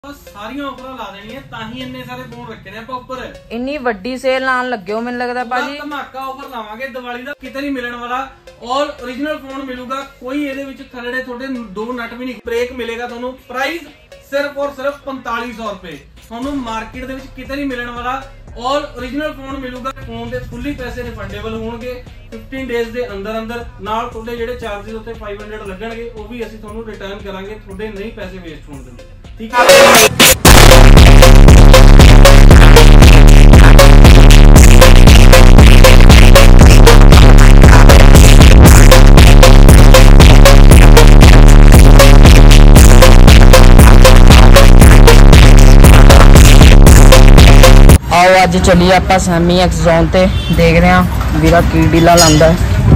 ਸਾਰੀਆਂ ਆਫਰਾਂ ਲਾ ਦੇਣੀਆਂ ਤਾਂ ਹੀ ਇੰਨੇ ਸਾਰੇ ਫੋਨ ਰੱਖੇ ਨੇ ਆਪਾਂ ਉੱਪਰ। ਇੰਨੀ ਵੱਡੀ ਸੇਲ ਲਾਣ ਲੱਗੇ ਹੋ ਮੈਨੂੰ ਲੱਗਦਾ ਭਾਜੀ। ਧਮਾਕਾ ਆਫਰ ਲਾਵਾਂਗੇ ਦੀਵਾਲੀ ਦਾ, ਕਿਤੇ ਨਹੀਂ ਮਿਲਣ ਵਾਲਾ। ਆਲ ओरिजिनल ਫੋਨ ਮਿਲੂਗਾ, ਕੋਈ ਇਹਦੇ ਵਿੱਚ ਥੱਲੇ ਤੁਹਾਡੇ ਦੋ ਨਟ ਵੀ ਨਹੀਂ। ਬ੍ਰੇਕ ਮਿਲੇਗਾ ਤੁਹਾਨੂੰ, ਪ੍ਰਾਈਸ ਸਿਰਫ ਔਰ ਸਿਰਫ 4500 ਰੁਪਏ। ਤੁਹਾਨੂੰ ਮਾਰਕੀਟ ਦੇ ਵਿੱਚ ਕਿਤੇ ਨਹੀਂ ਮਿਲਣ ਵਾਲਾ। ਆਲ ओरिजिनल ਫੋਨ ਮਿਲੂਗਾ, ਫੋਨ ਦੇ ਫੁੱਲੀ ਪੈਸੇ ਰਿਫੰਡੇਬਲ ਹੋਣਗੇ 15 ਡੇਜ਼ ਦੇ ਅੰਦਰ ਅੰਦਰ। ਨਾਲ ਤੁਹਾਡੇ ਜਿਹੜੇ ਚਾਰजेस ਉੱਤੇ 500 ਲੱਗਣਗੇ ਉਹ ਵੀ ਅਸੀਂ ਤੁਹਾਨੂੰ ਰਿਟਰਨ ਕਰਾਂਗੇ, ਤੁਹਾਡੇ ਨਹੀਂ ਪੈਸੇ ਵੇਸਟ ਹੋਣ ਦਿੰਦੇ, ਠੀਕ ਹੈ। आओ अज चलिए आप सैमी एक्स जोन ते देखते हैं वीरा की डीला लांदा है।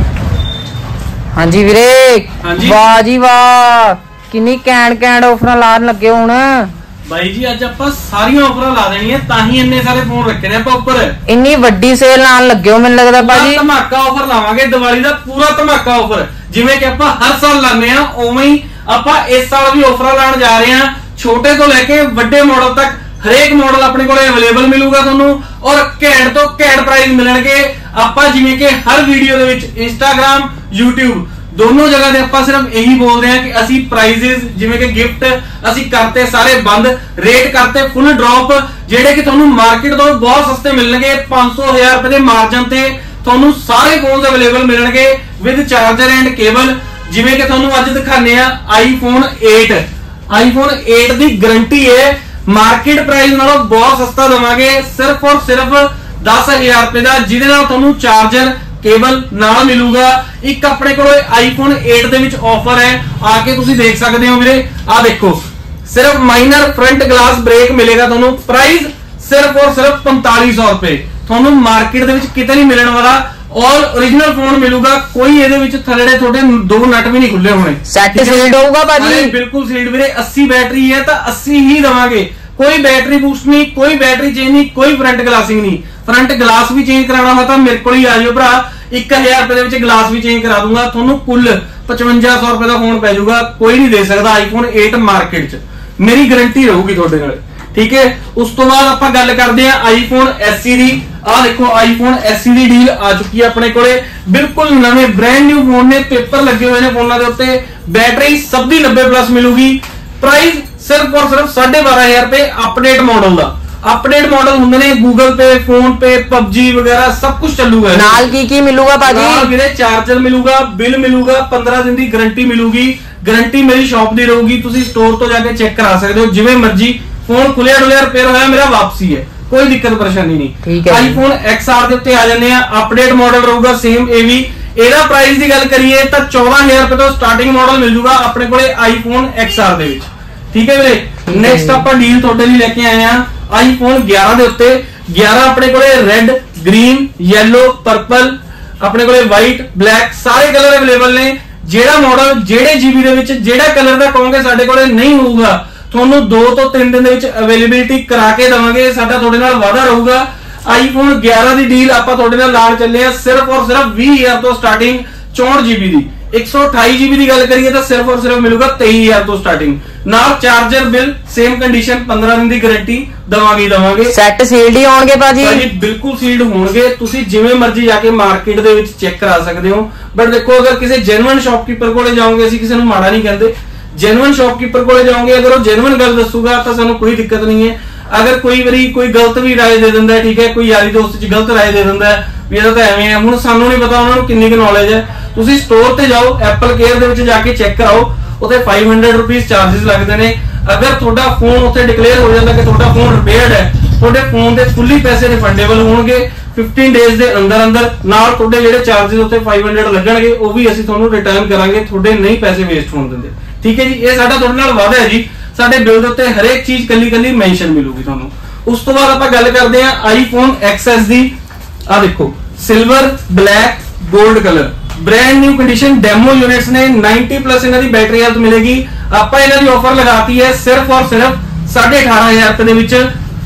हाँ जी वीरे, वाह जी वाह, किन्नी कैंट ऑफर लान लगे हुण भाई जी। अज आप सारी ऑफर ला देनी है तां ही इन्ने सारे फोन रखे ने ਆਪਾਂ ਉੱਪਰ। इन्नी वड्डी सेल लान लगे हो ਮੈਨੂੰ लगदा भाजी। ਧਮਾਕਾ ਆਫਰ ਲਾਵਾਂਗੇ ਦੀਵਾਲੀ ਦਾ, ਪੂਰਾ ਧਮਾਕਾ ਆਫਰ। ਜਿਵੇਂ ਕਿ ਆਪਾਂ ਹਰ ਸਾਲ ਲਾਉਂਦੇ ਆ ਉਵੇਂ ਹੀ ਆਪਾਂ ਇਸ ਸਾਲ ਵੀ ਆਫਰ ਲਾਣ ਜਾ ਰਹੇ ਹਾਂ। ਛੋਟੇ ਤੋਂ ਲੈ ਕੇ ਵੱਡੇ ਮਾਡਲ ਤੱਕ ਹਰੇਕ ਮਾਡਲ ਆਪਣੇ ਕੋਲੇ ਅਵੇਲੇਬਲ ਮਿਲੂਗਾ ਤੁਹਾਨੂੰ, ਔਰ ਘੈਂਟ ਤੋਂ ਘੈਂਟ ਪ੍ਰਾਈਸ ਮਿਲਣਗੇ। ਆਪਾਂ ਜਿਵੇਂ ਕਿ ਹਰ ਵੀਡੀਓ ਦੇ ਵਿੱਚ ਇੰਸਟਾਗ੍ਰਾਮ, YouTube दोनों जगह पे ਆਪਾਂ सिर्फ यही बोल रहे हैं कि ਅਸੀਂ प्राइजेस ਜਿਵੇਂ ਕਿ ਗਿਫਟ ਅਸੀਂ ਕਰਤੇ ਸਾਰੇ ਬੰਦ, ਰੇਟ ਕਰਤੇ ਫੁੱਲ ਡ੍ਰੌਪ, ਜਿਹੜੇ ਕਿ ਤੁਹਾਨੂੰ ਮਾਰਕੀਟ ਤੋਂ ਬਹੁਤ ਸਸਤੇ ਮਿਲਣਗੇ। 500,000 ਰੁਪਏ ਦੇ ਮਾਰਜਨ ਤੇ ਤੁਹਾਨੂੰ ਸਾਰੇ ਫੋਨਸ ਅਵੇਲੇਬਲ ਮਿਲਣਗੇ ਵਿਦ ਚਾਰਜਰ ਐਂਡ ਕੇਬਲ। ਜਿਵੇਂ ਕਿ ਤੁਹਾਨੂੰ ਅੱਜ ਦਿਖਾਣੇ ਆ iPhone 8। iPhone 8 ਦੀ ਗਾਰੰਟੀ ਹੈ, ਮਾਰਕੀਟ ਪ੍ਰਾਈਸ ਨਾਲੋਂ ਬਹੁਤ ਸਸਤਾ ਦਵਾਂਗੇ, ਸਿਰਫ ਔਰ ਸਿਰਫ 10,000 ਰੁਪਏ ਦਾ, ਜਿਹਦੇ ਨਾਲ ਤੁਹਾਨੂੰ ਚਾਰਜਰ केबल नाल मिलूगा। एक अपने को iPhone 8 ਦੇ ਵਿੱਚ ਆਫਰ ਹੈ, ਆ ਕੇ ਤੁਸੀਂ ਦੇਖ ਸਕਦੇ ਹੋ ਵੀਰੇ। ਆ ਦੇਖੋ, ਸਿਰਫ ਮਾਈਨਰ ਫਰੰਟ ਗਲਾਸ ਬ੍ਰੇਕ ਮਿਲੇਗਾ ਤੁਹਾਨੂੰ, ਪ੍ਰਾਈਸ ਸਿਰਫ ਔਰ ਸਿਰਫ 4500 ਰੁਪਏ। ਤੁਹਾਨੂੰ ਮਾਰਕੀਟ ਦੇ ਵਿੱਚ ਕਿਤੇ ਨਹੀਂ ਮਿਲਣ ਵਾਲਾ। ਆਲ ओरिजिनल ਫੋਨ ਮਿਲੂਗਾ, ਕੋਈ ਇਹਦੇ ਵਿੱਚ ਥੱਲੇ ਤੁਹਾਡੇ ਦੋ ਨਟ ਵੀ ਨਹੀਂ ਖੁੱਲੇ ਹੋਣੇ। ਸੈੱਟ ਸੀਲਡ ਹੋਊਗਾ ਭਾਜੀ, ਬਿਲਕੁਲ ਸੀਲਡ ਵੀਰੇ। 80 ਬੈਟਰੀ ਹੈ ਤਾਂ 80 ਹੀ ਦਵਾਂਗੇ, ਕੋਈ बैटरी बूस्ट नहीं, कोई बैटरी चेंज नहीं, कोई फ्रंट ग्लासिंग नहीं। फ्रंट ग्लास भी चेंज कराना हो तो मेरे को ही आ जाओ भरा, 1000 रुपए के ग्लास भी चेंज करा दूंगा ਤੁਹਾਨੂੰ। कुल 5500 रुपए का फोन पै जाऊगा, कोई नहीं दे सकता iPhone 8 मार्केट च, मेरी गारंटी रहूगी ਤੁਹਾਡੇ ਨਾਲ, ठीक है। उस तो बाद ਆਪਾਂ ਗੱਲ ਕਰਦੇ ਆ iPhone SE ਦੀ। ਆ ਦੇਖੋ iPhone SE ਦੀ ਡੀਲ ਆ ਚੁੱਕੀ ਹੈ ਆਪਣੇ ਕੋਲੇ, ਬਿਲਕੁਲ ਨਵੇਂ ਬ੍ਰਾਂਡ ਨਿਊ ਫੋਨ ਨੇ, ਪੇਪਰ ਲੱਗੇ ਹੋਏ ਨੇ ਫੋਨਾਂ ਦੇ ਉੱਤੇ। बैटरी सब दी 90+ मिलूगी, प्राइस सिर्फ और सिर्फ 12,500 रुपए। अपडेट मॉडल दा, अपडेट मॉडल ਹੁੰਦੇ ਨੇ गूगल पे, फोन पे, PUBG वगैरह सब कुछ ਚੱਲੂਗਾ। ਨਾਲ ਕੀ ਮਿਲੂਗਾ ਭਾਜੀ? ਨਾਲ ਵੀਰੇ ਚਾਰਜਰ ਮਿਲੂਗਾ, ਬਿੱਲ ਮਿਲੂਗਾ, 15 ਦਿਨ ਦੀ ਗਾਰੰਟੀ ਮਿਲੂਗੀ। ਗਾਰੰਟੀ ਮੇਰੀ ਸ਼ਾਪ ਦੀ ਰਹੂਗੀ, ਤੁਸੀਂ ਸਟੋਰ ਤੋਂ ਜਾ ਕੇ ਚੈੱਕ ਕਰਾ ਸਕਦੇ ਹੋ ਜਿਵੇਂ ਮਰਜ਼ੀ। ਫੋਨ ਖੁੱਲਿਆ ਡੁੱਲਿਆ ਰਿਪੇਅਰ ਹੋਇਆ ਮੇਰਾ ਵਾਪਸੀ ਹੈ, ਕੋਈ ਦਿੱਕਤ ਪਰੇਸ਼ਾਨੀ ਨਹੀਂ। iPhone XR ਦੇ ਉੱਤੇ ਆ ਜਾਂਦੇ ਆ, अपडेट मॉडल ਰਹੂਗਾ ਸੇਮ। ਇਹ ਵੀ ਇਹਦਾ ਪ੍ਰਾਈਸ ਦੀ ਗੱਲ ਕਰੀਏ ਤਾਂ 14,000 ਰੁਪਏ ਤੋਂ ਸਟਾਰਟਿੰਗ ਮਾਡਲ ਮਿਲ ਜੂਗਾ ਆਪਣੇ ਕੋਲੇ iPhone XR ਦੇ ਵਿੱਚ, ਠੀਕ ਹੈ ਵੀਰੇ। ਨੈਕਸਟ ਆਪਾਂ ਡੀਲ ਤੁਹਾਡੇ ਲਈ ਲੈ ਕੇ ਆਏ ਆ iPhone 11 ਦੇ ਉੱਤੇ। 11 ਆਪਣੇ ਕੋਲੇ ਰੈੱਡ, ਗ੍ਰੀਨ, ਯੈਲੋ, ਪਰਪਲ, ਆਪਣੇ ਕੋਲੇ ਵਾਈਟ, ਬਲੈਕ ਸਾਰੇ ਕਲਰ ਅਵੇਲੇਬਲ ਨੇ। ਜਿਹੜਾ ਮਾਡਲ ਜਿਹੜੇ GB ਦੇ ਵਿੱਚ ਜਿਹੜਾ ਕਲਰ ਦਾ ਕਹੋਗੇ ਸਾਡੇ ਕੋਲੇ ਨਹੀਂ ਹੋਊਗਾ, ਤੁਹਾਨੂੰ 2 ਤੋਂ 3 ਦਿਨ ਦੇ ਵਿੱਚ ਅਵੇਲੇਬਿਲਿਟੀ ਕਰਾ ਕੇ ਦਵਾਂਗੇ। ਸਾਡਾ ਤੁਹਾਡੇ ਨਾਲ ਵਾਅਦਾ ਰਹੂਗਾ। iPhone 11 ਦੀ ਡੀਲ ਆਪਾਂ ਤੁਹਾਡੇ ਨਾਲ ਲਾਣ ਚੱਲੇ ਆ, ਸਿਰਫ ਔਰ ਸਿਰਫ 20,000 ਤੋਂ ਸਟਾਰਟਿੰਗ 64 GB ਦੀ। 128 GB ਦੀ ਗੱਲ ਕਰੀਏ ਤਾਂ ਸਿਰਫ ਔਰ ਸਿਰਫ ਮਿਲੂਗਾ 23,000 ਤੋਂ ਸਟਾਰਟਿੰਗ। ਨਾਲ ਚਾਰਜਰ, ਬਿੱਲ ਸੇਮ ਕੰਡੀਸ਼ਨ, 15 ਦਿਨ ਦੀ ਗਾਰੰਟੀ ਦਵਾਂਗੇ। ਸੈੱਟ ਸੀਲਡ ਹੀ ਹੋਣਗੇ ਭਾਜੀ? ਭਾਜੀ ਬਿਲਕੁਲ ਸੀਲਡ ਹੋਣਗੇ, ਤੁਸੀਂ ਜਿਵੇਂ ਮਰਜ਼ੀ ਜਾ ਕੇ ਮਾਰਕੀਟ ਦੇ ਵਿੱਚ ਚੈੱਕ ਕਰਾ ਸਕਦੇ ਹੋ। ਬਟ ਦੇਖੋ, ਅਗਰ ਕਿਸੇ ਜੈਨੂਇਨ ਸ਼ਾਪਕੀਪਰ ਕੋਲੇ ਜਾਓਗੇ, ਅਸੀਂ ਕਿਸੇ ਨੂੰ ਮਾੜਾ ਨਹੀਂ ਕਹਿੰਦੇ, ਜੈਨੂਇਨ ਸ਼ਾਪਕੀਪਰ ਕੋਲੇ ਜਾਓਗੇ, ਅਗਰ ਉਹ ਜੈਨੂਇਨ ਗੱਲ ਦੱਸੂਗਾ ਤਾਂ ਸਾਨੂੰ ਕੋਈ ਦਿੱਕਤ ਨਹੀਂ ਹੈ। अगर कोई बारी कोई गलत भी राय दे दिंदा है, ठीक है, कोई यारी दोस्त च गलत राय दे दिंदा है भी ਇਹਦਾ ਤਾਂ ਐਵੇਂ ਹੈ, ਹੁਣ ਸਾਨੂੰ ਨਹੀਂ ਪਤਾ ਉਹਨਾਂ ਨੂੰ ਕਿੰਨੀ ਕੁ ਨੌਲੇਜ ਹੈ। ਤੁਸੀਂ ਸਟੋਰ ਤੇ ਜਾਓ, ਐਪਲ ਕੇਅਰ ਦੇ ਵਿੱਚ ਜਾ ਕੇ ਚੈੱਕ ਕਰਾਓ, ਉੱਥੇ 500 ਰੁਪਏ ਚਾਰजेस ਲੱਗਦੇ ਨੇ। ਅਗਰ ਤੁਹਾਡਾ ਫੋਨ ਉੱਥੇ ਡਿਕਲੇਅਰ ਹੋ ਜਾਂਦਾ ਕਿ ਤੁਹਾਡਾ ਫੋਨ ਰਿਪੇਅਰਡ ਹੈ, ਤੁਹਾਡੇ ਫੋਨ ਦੇ ਫੁੱਲੀ ਪੈਸੇ ਰਿਫੰਡੇਬਲ ਹੋਣਗੇ 15 ਡੇਜ਼ ਦੇ ਅੰਦਰ ਅੰਦਰ। ਨਾਲ ਤੁਹਾਡੇ ਜਿਹੜੇ ਚਾਰजेस ਉੱਤੇ 500 ਲੱਗਣਗੇ ਉਹ ਵੀ ਅਸੀਂ ਤੁਹਾਨੂੰ ਰਿਟਰਨ ਕਰਾਂਗੇ, ਤੁਹਾਡੇ ਨਹੀਂ ਪੈਸੇ ਵੇਸਟ ਹੋਣ ਦਿੰਦੇ, ਠੀਕ ਹੈ ਜੀ। ਇਹ ਸਾਡਾ ਤੁਹਾਡੇ ਨਾਲ ਵਾਅਦਾ ਹੈ ਜੀ। ਸਾਡੇ ਬਿੱਲ ਦੇ ਉੱਤੇ ਹਰੇਕ ਚੀਜ਼ ਕੱਲੀ ਮੈਂਸ਼ਨ ਮਿਲੂਗੀ ਤੁਹਾਨੂੰ। ਉਸ ਤੋਂ ਬਾਅਦ ਆਪਾਂ ਗੱਲ ਕਰਦੇ ਆ iPhone XS ਦੀ। ਆ ਦੇਖੋ, ਸਿਲਵਰ, ਬਲੈਕ, 골ਡ colour, brand new condition demo units ਨੇ। 90+ ਇਹਨਾਂ ਦੀ ਬੈਟਰੀ ਹੈਲਥ ਮਿਲੇਗੀ। ਆਪਾਂ ਇਹਨਾਂ ਦੀ ਆਫਰ ਲਗਾਤੀ ਹੈ ਸਿਰਫ ਔਰ ਸਿਰਫ 18,500 ਰੁਪਏ ਦੇ ਵਿੱਚ,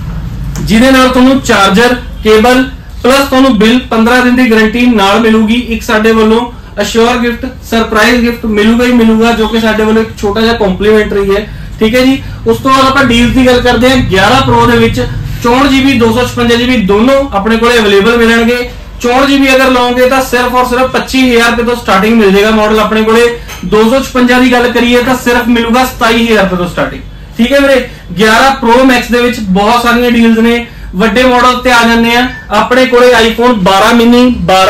ਜਿਹਦੇ ਨਾਲ ਤੁਹਾਨੂੰ ਚਾਰਜਰ, ਕੇਬਲ ਪਲੱਸ ਤੁਹਾਨੂੰ ਬਿੱਲ 15 ਦਿਨ ਦੀ ਗਾਰੰਟੀ ਨਾਲ ਮਿਲੂਗੀ। ਇੱਕ ਸਾਡੇ ਵੱਲੋਂ ਅਸ਼ੋਰ गिफ्ट सरप्राइज गिफ्ट मिलूगा ही मिलूगा, जो कि साडे वाले छोटा जिहा कॉम्प्लीमेंटरी है। ठीक है जी। उस तो बाद आप डील्स की गल करते हैं 11 Pro ਦੇ ਵਿੱਚ 64GB 256GB दोनों अपने को अवेलेबल मिलेंगे। 64GB अगर लोगे तो सिर्फ और सिर्फ 25,000 रुपए तो स्टार्टिंग मिल जाएगा मॉडल अपने को। 256 की गल करिए तो सिर्फ मिलूगा 27,000 रुपए तो स्टार्टिंग, ठीक है वीरे। 11 Pro Max ਦੇ ਵਿੱਚ बहुत सारी डील्स ने। ਵੱਡੇ मॉडल ਤੇ आ जाने अपने को iPhone 12 mini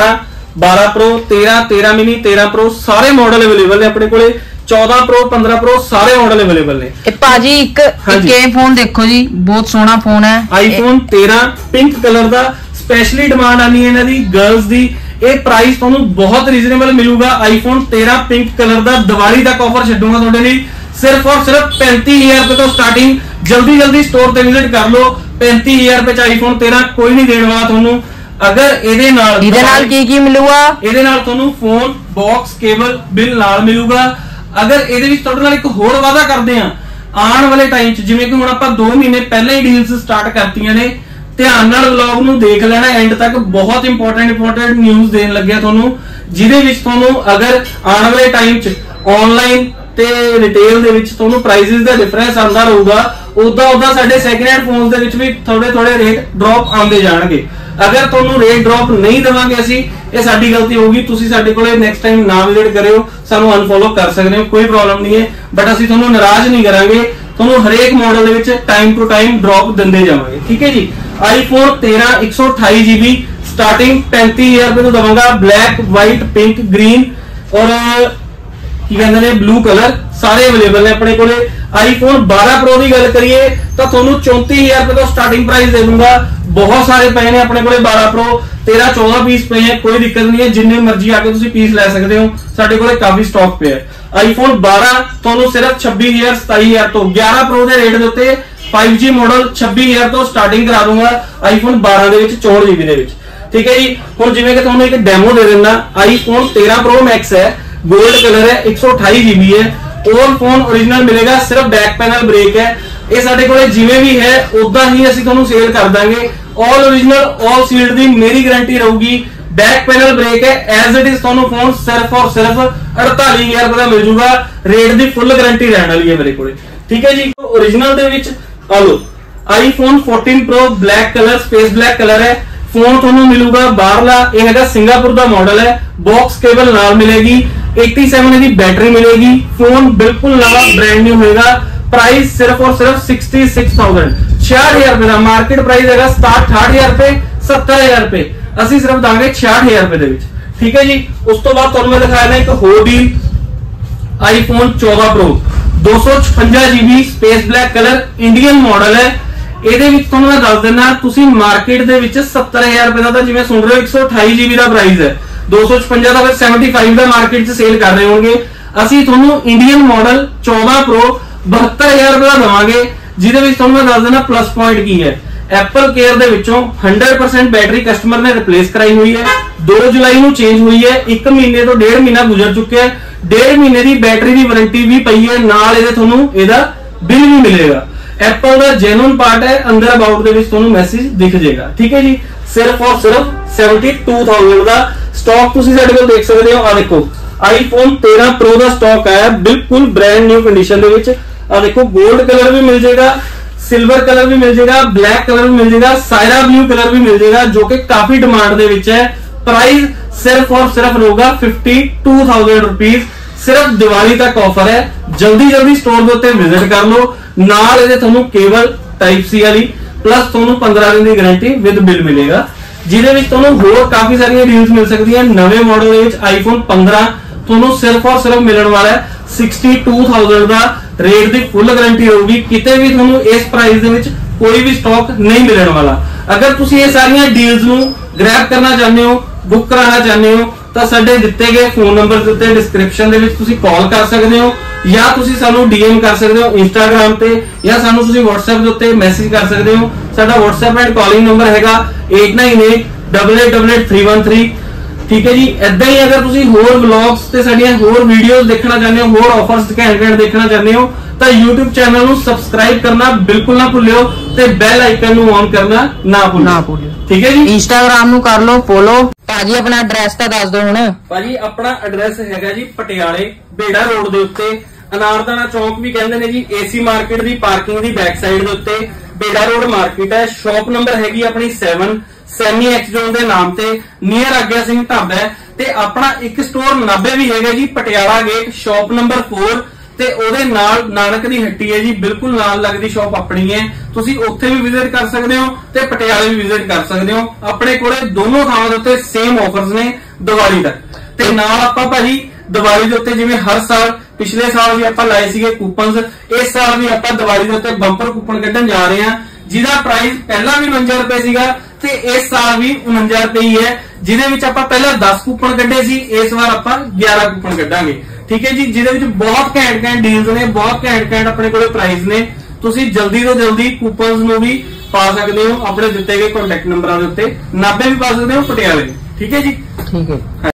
12 Pro 13 mini 13 Pro सारे मॉडल अवेलेबल ने अपने को। 14 Pro 15 Pro सारे मॉडल अवेलेबल ने। भाजी एक फोन देखो जी, बहुत सोहना फोन है iPhone 13 पिंक कलर का। स्पेशली डिमांड आनी है इन्हां दी गर्ल्स दी। ये प्राइस तुहानू बहुत रीजनेबल मिलूगा। iPhone 13 पिंक कलर का दिवाली तक ऑफर छड्डूंगा तुहाडे लई। सिर्फ और सिर्फ 35,000 रुपए तो स्टार्टिंग। जल्दी जल्दी स्टोर ते विजिट कर लो। 35,000 रुपए iPhone 13 कोई नहीं देने वाला तुहानू। अगर ਇਹਦੇ ਨਾਲ ਕੀ ਮਿਲੂਗਾ? ਇਹਦੇ ਨਾਲ ਤੁਹਾਨੂੰ ਫੋਨ ਬਾਕਸ ਕੇਬਲ ਬਿੱਲ ਨਾਲ ਮਿਲੂਗਾ। ਅਗਰ ਇਹਦੇ ਵਿੱਚ ਤੁਹਾਡੇ ਨਾਲ ਇੱਕ ਹੋਰ ਵਾਅਦਾ ਕਰਦੇ ਆ ਆਉਣ ਵਾਲੇ ਟਾਈਮ 'ਚ, ਜਿਵੇਂ ਕਿ ਹੁਣ ਆਪਾਂ 2 ਮਹੀਨੇ ਪਹਿਲਾਂ ਹੀ ਡੀਲਸ ਸਟਾਰਟ ਕਰਤੀਆਂ ਨੇ, ਧਿਆਨ ਨਾਲ ਵਲੌਗ ਨੂੰ ਦੇਖ ਲੈਣਾ ਐਂਡ ਤੱਕ। ਬਹੁਤ ਇੰਪੋਰਟੈਂਟ ਨਿਊਜ਼ ਦੇਣ ਲੱਗਿਆ ਤੁਹਾਨੂੰ, ਜਿਹਦੇ ਵਿੱਚ ਤੁਹਾਨੂੰ ਅਗਰ ਆਉਣ ਵਾਲੇ ਟਾਈਮ 'ਚ ਆਨਲਾਈਨ ਤੇ ਰਿਟੇਲ ਦੇ ਵਿੱਚ ਤੁਹਾਨੂੰ ਪ੍ਰਾਈਸਿਸ ਦਾ ਡਿਫਰੈਂਸ ਆਉਂਦਾ ਰਹੂਗਾ, ਉਦਾਂ ਸਾਡੇ ਸੈਕਿੰਡ ਹੈਂਡ ਫੋਨਸ ਦੇ ਵਿੱਚ ਵੀ ਥੋੜੇ ਰੇਟ ਡ੍ਰੌਪ ਆਉਂਦੇ ਜਾਣਗੇ। अगर ਤੁਹਾਨੂੰ ਰੇਟ ਡ੍ਰੌਪ ਨਹੀਂ ਦਵਾਂਗੇ ਅਸੀਂ, ਇਹ ਸਾਡੀ ਗਲਤੀ ਹੋਊਗੀ। ਤੁਸੀਂ ਸਾਡੇ ਕੋਲੇ ਨੈਕਸਟ ਟਾਈਮ ਨਾ ਵਿਜ਼ਿਟ ਕਰਿਓ, ਸਾਨੂੰ ਅਨਫੋਲੋ ਕਰ ਸਕਦੇ ਹੋ, ਕੋਈ ਪ੍ਰੋਬਲਮ ਨਹੀਂ ਹੈ। ਬਟ ਅਸੀਂ ਤੁਹਾਨੂੰ ਨਾਰਾਜ਼ ਨਹੀਂ ਕਰਾਂਗੇ, ਤੁਹਾਨੂੰ ਹਰੇਕ ਮਾਡਲ ਦੇ ਵਿੱਚ ਟਾਈਮ ਟੂ ਟਾਈਮ ਡ੍ਰੌਪ ਦਿੰਦੇ ਜਾਵਾਂਗੇ, ਠੀਕ ਹੈ ਜੀ। iPhone 13 128GB स्टार्टिंग 35,000 रुपए तो दवांगा। ब्लैक व्हाइट पिंक ग्रीन और की कहते हैं ब्लू कलर सारे अवेलेबल ने अपने को। iPhone 12 Pro की गल करिए तो ਤੁਹਾਨੂੰ 34,000 रुपए तो स्टार्टिंग प्राइस दे दूंगा। बहुत सारे पे ने अपने को 12 Pro 13-14 पीस पे हैं, कोई दिक्कत नहीं है। जिन्ने मर्जी आके तुसी पीस ले सकते हो, साडे कोले काफी स्टॉक पे है। iPhone 12 ਤੁਹਾਨੂੰ सिर्फ 26,000 27,000 तो 11 Pro ਦੇ ਰੇਟ ਦੇ ਉੱਤੇ 5G मॉडल 26,000 ਤੋਂ ਸਟਾਰਟਿੰਗ ਕਰਾ ਦੂੰਗਾ iPhone 12 ਦੇ ਵਿੱਚ 64GB ਦੇ ਵਿੱਚ, ठीक है जी। ਹੁਣ ਜਿਵੇਂ ਕਿ ਤੁਹਾਨੂੰ ਇੱਕ ਡੈਮੋ ਦੇ ਦਿੰਦਾ, iPhone 13 Pro Max है, गोल्ड कलर है, 128GB है। ऑल फोन ओरिजिनल मिलेगा, सिर्फ बैक पैनल ब्रेक है। ये साडे कोले जिवें भी है उदां ही ਅਸੀਂ ਤੁਹਾਨੂੰ सेल कर देंगे। ऑल ओरिजिनल ऑल सील्ड दी मेरी गारंटी रहूगी। बैक पैनल ब्रेक है एज इट इज। ਤੁਹਾਨੂੰ फोन सिर्फ और सिर्फ 48,000 रुपए ਦਾ मिल जूगा। रेट दी फुल गारंटी रहने वाली है मेरे कोले, ठीक है जी। ओरिजिनल ਦੇ ਵਿੱਚ ਆ ਲੋ iPhone 14 Pro black colour space black colour है। फोन ਤੁਹਾਨੂੰ ਮਿਲੂਗਾ ਬਾਹਰਲਾ, ਇਹ ਹੈਗਾ ਸਿੰਗਾਪੁਰ ਦਾ ਮਾਡਲ ਹੈ। ਬਾਕਸ ਕੇਬਲ ਨਾਲ ਮਿਲੇਗੀ, 87 ਦੀ बैटरी मिलेगी। फोन बिल्कुल नवा ब्रांड न्यू होगा। प्राइस सिर्फ और सिर्फ 66,000 66,000 रुपए का। मार्केट प्राइस है 67-68,000 रुपए 70,000 रुपए, असि सिर्फ दांगे 66,000 रुपए दे विच, ठीक है जी। उस तो बाद तुहानू मैं दिखाया एक होर deal iPhone 14 Pro 256GB space black colour Indian model है। ਇਹਦੇ ਵਿੱਚ ਤੁਹਾਨੂੰ ਮੈਂ ਦੱਸ ਦਿੰਦਾ, ਤੁਸੀਂ ਮਾਰਕੀਟ ਦੇ ਵਿੱਚ 70,000 ਰੁਪਏ ਦਾ ਤਾਂ ਜਿਵੇਂ ਸੁਣ ਰਹੇ ਹੋ 128GB ਦਾ ਪ੍ਰਾਈਸ ਹੈ, 256 ਦਾ ਫਿਰ 75 ਦਾ ਮਾਰਕੀਟ 'ਚ ਸੇਲ ਕਰ ਰਹੇ ਹੋਣਗੇ। ਅਸੀਂ ਤੁਹਾਨੂੰ ਇੰਡੀਅਨ ਮਾਡਲ 14 Pro 72,000 ਰੁਪਏ ਦਾ ਦਵਾਂਗੇ, ਜਿਹਦੇ ਵਿੱਚ ਤੁਹਾਨੂੰ ਮੈਂ ਦੱਸ ਦਿੰਦਾ ਪਲੱਸ ਪੁਆਇੰਟ ਕੀ ਹੈ। ਐਪਲ ਕੇਅਰ ਦੇ ਵਿੱਚੋਂ 100% ਬੈਟਰੀ ਕਸਟਮਰ ਨੇ ਰਿਪਲੇਸ ਕਰਾਈ ਹੋਈ ਹੈ। 2 ਜੁਲਾਈ ਨੂੰ ਚੇਂਜ ਹੋਈ ਹੈ। 1 ਮਹੀਨੇ ਤੋਂ 1.5 ਮਹੀਨਾ ਗੁਜ਼ਰ ਚੁੱਕਿਆ ਹੈ। 1.5 ਮਹੀਨੇ ਦੀ ਬੈਟਰੀ ਦੀ ਵਾਰੰਟੀ ਵੀ ਪਈ ਹੈ, ਨਾਲ ਇਹਦੇ ਤੁਹਾਨੂੰ ਇਹਦਾ ਬਿੱਲ ਵੀ ਮਿਲੇਗਾ। एप्पल का जेन्युइन पार्ट है, अंदर अबाउट दे विच तुहानू मैसेज दिख जाएगा, ठीक है जी। सिर्फ और सिर्फ 72,000 का स्टॉक तुसी साडे कोल देख सकते हो। आ देखो iPhone 13 Pro का स्टॉक आया बिल्कुल ब्रांड न्यू कंडीशन दे विच। आ देखो गोल्ड कलर भी मिल जाएगा, सिल्वर कलर भी मिल जाएगा, ब्लैक कलर भी मिल जाएगा, सायरा ब्लू कलर भी मिल जाएगा, जो कि काफी डिमांड दे विच है। प्राइस सिर्फ और सिर्फ होगा 52,000 रुपीज। सिर्फ दिवाली तक ऑफर है, जल्दी जल्दी स्टोर के उत्ते विजिट कर लो। नाल ਇਹਦੇ ਤੁਹਾਨੂੰ ਕੇਬਲ ਟਾਈਪ ਸੀ ਵਾਲੀ ਪਲੱਸ ਤੁਹਾਨੂੰ 15 ਦਿਨ ਦੀ ਗਾਰੰਟੀ ਵਿਦ ਬਿੱਲ ਮਿਲੇਗਾ, ਜਿਹਦੇ ਵਿੱਚ ਤੁਹਾਨੂੰ ਹੋਰ ਕਾਫੀ ਸਾਰੀਆਂ ਡੀਲਸ ਮਿਲ ਸਕਦੀਆਂ। ਨਵੇਂ ਮਾਡਲ ਦੇ ਵਿੱਚ iPhone 15 ਤੁਹਾਨੂੰ ਸਿਰਫ ਔਰ ਸਿਰਫ ਮਿਲਣ ਵਾਲਾ ਹੈ 62,000 ਦਾ। ਰੇਟ ਦੀ ਫੁੱਲ ਗਾਰੰਟੀ ਹੋਊਗੀ, ਕਿਤੇ ਵੀ ਤੁਹਾਨੂੰ ਇਸ ਪ੍ਰਾਈਸ ਦੇ ਵਿੱਚ ਕੋਈ ਵੀ ਸਟਾਕ ਨਹੀਂ ਮਿਲਣ ਵਾਲਾ। ਅਗਰ ਤੁਸੀਂ ਇਹ ਸਾਰੀਆਂ ਡੀਲਸ ਨੂੰ ਗ੍ਰੈਬ ਕਰਨਾ ਚਾਹੁੰਦੇ ਹੋ, ਬੁੱਕ ਕਰਾਉਣਾ ਚਾਹੁੰਦੇ ਹੋ, ਤਾਂ ਸਾਡੇ ਦਿੱਤੇ ਗਏ ਫੋਨ ਨੰਬਰ ਦੇ ਉੱਤੇ ਡਿਸਕ੍ਰਿਪਸ਼ਨ ਦੇ ਵਿੱਚ ਤੁਸੀਂ ਕਾਲ ਕਰ ਸਕਦੇ ਹੋ, ਜਾਂ ਤੁਸੀਂ ਸਾਨੂੰ DM ਕਰ ਸਕਦੇ ਹੋ ਇੰਸਟਾਗ੍ਰਾਮ ਤੇ, ਜਾਂ ਸਾਨੂੰ ਤੁਸੀਂ WhatsApp ਦੇ ਉੱਤੇ ਮੈਸੇਜ ਕਰ ਸਕਦੇ ਹੋ। ਸਾਡਾ WhatsApp ਐਂਡ ਕਾਲਿੰਗ ਨੰਬਰ ਹੈਗਾ 8988888313, ਠੀਕ ਹੈ ਜੀ। ਇਦਾਂ ਹੀ ਅਗਰ ਤੁਸੀਂ ਹੋਰ ਵਲੌਗਸ ਤੇ ਸਾਡੀਆਂ ਹੋਰ ਵੀਡੀਓਜ਼ ਦੇਖਣਾ ਚਾਹੁੰਦੇ ਹੋ, ਹੋਰ ਆਫਰਸ ਘੈਂਟ ਦੇਖਣਾ ਚਾਹੁੰਦੇ ਹੋ, ਤਾਂ YouTube ਚੈਨਲ ਨੂੰ ਸਬਸਕ੍ਰਾਈਬ ਕਰਨਾ ਬਿਲਕੁਲ ਨਾ ਭੁੱਲਿਓ ਤੇ ਬੈਲ ਆਈਕਨ ਨੂੰ ਔਨ ਕਰਨਾ ਨਾ ਭੁੱਲਿਓ, ਠੀਕ ਹੈ ਜੀ। ਇੰਸਟਾਗ੍ਰਾਮ ਨੂੰ ਕਰ ਲਓ ਫੋਲੋ। ਭਾਜੀ ਆਪਣਾ ਐਡਰੈਸ ਤਾਂ ਦੱਸ ਦਿਓ ਹੁਣ। ਭਾਜੀ ਆਪਣਾ ਐਡਰੈਸ ਹੈਗਾ ਜੀ ਪਟਿਆਲੇ ਬੇੜਾ ਰੋਡ ਦੇ ਉੱਤੇ ਅਨਾਰਦਾਨਾ ਚੌਂਕ ਵੀ ਕਹਿੰਦੇ ਨੇ ਜੀ। ਏਸੀ ਮਾਰਕੀਟ ਦੀ ਪਾਰਕਿੰਗ ਦੀ ਬੈਕ ਸਾਈਡ ਦੇ ਉੱਤੇ ਬੇੜਾ ਰੋਡ ਮਾਰਕੀਟ ਹੈ। ਸ਼ਾਪ ਨੰਬਰ ਹੈਗੀ ਆਪਣੀ 7 ਸੈਮੀ ਐਕਸ ਜ਼ੋਨ ਦੇ ਨਾਮ ਤੇ ਨੀਅਰ ਆਗਿਆ ਸਿੰਘ ਢਾਬਾ ਹੈ। ਤੇ ਆਪਣਾ ਇੱਕ ਸਟੋਰ ਨਾਭੇ ਵੀ ਹੈਗਾ ਜੀ, ਪਟਿਆਲਾ ਗੇਟ ਸ਼ਾਪ ਨੰਬਰ 4 ਤੇ ਉਹਦੇ ਨਾਲ ਨਾਨਕ ਦੀ ਹੱਟੀ ਹੈ ਜੀ, ਬਿਲਕੁਲ ਨਾਲ ਲੱਗਦੀ ਸ਼ਾਪ ਆਪਣੀ ਹੈ। ਤੁਸੀਂ ਉੱਥੇ ਵੀ ਵਿਜ਼ਿਟ ਕਰ ਸਕਦੇ ਹੋ ਤੇ ਪਟਿਆਲੇ ਵੀ ਵਿਜ਼ਿਟ ਕਰ ਸਕਦੇ ਹੋ। ਆਪਣੇ ਕੋਲੇ ਦੋਨੋਂ ਥਾਵਾਂ ਦੇ ਉੱਤੇ ਸੇਮ ਆਫਰਸ ਨੇ ਦੀਵਾਲੀ ਤੱਕ। ਤੇ ਨਾਲ ਆਪਾਂ ਭਾਜੀ ਦੀਵਾਲੀ ਦੇ ਉੱਤੇ ਜਿਵੇਂ ਹਰ ਸਾਲ, ਪਿਛਲੇ ਸਾਲ ਵੀ ਆਪਾਂ ਲਾਏ ਸੀਗੇ ਕੂਪਨਸ, ਇਸ ਸਾਲ ਵੀ ਆਪਾਂ ਦੀਵਾਲੀ ਦੇ ਉੱਤੇ ਬੰਪਰ ਕੂਪਨ ਕੱਢਣ ਜਾ ਰਹੇ ਹਾਂ, ਜਿਹਦਾ ਪ੍ਰਾਈਸ ਪਹਿਲਾਂ ਵੀ 49 ਰੁਪਏ ਸੀਗਾ ਤੇ ਇਸ ਸਾਲ ਵੀ 49 ਰੁਪਏ ਹੀ ਹੈ। ਜਿਹਦੇ ਵਿੱਚ ਆਪਾਂ ਪਹਿਲਾਂ 10 ਕੂਪਨ ਕੱਢੇ ਸੀ, ਇਸ ਵਾਰ ਆਪਾਂ 11 ਕੂਪਨ ਕੱਢਾਂਗੇ। ਠੀਕ ਹੈ ਜੀ, ਜਿਹਦੇ ਵਿੱਚ ਬਹੁਤ ਘੈਂਟ ਡੀਲਸ ਨੇ, ਬਹੁਤ ਘੈਂਟ ਆਪਣੇ ਕੋਲੇ ਪ੍ਰਾਈਸ ਨੇ। ਤੁਸੀਂ ਜਲਦੀ ਤੋਂ ਜਲਦੀ ਕੂਪਨਸ ਨੂੰ ਵੀ ਪਾ ਸਕਦੇ ਹੋ ਆਪਣੇ ਦਿੱਤੇ ਗਏ ਕੰਟੈਕਟ ਨੰਬਰਾਂ ਦੇ ਉੱਤੇ। ਨਾਭੇ ਵੀ ਪਾ ਸਕਦੇ ਹੋ, ਪਟਿਆਲੇ। ਠੀਕ ਹੈ ਜੀ, ਠੀਕ ਹੈ।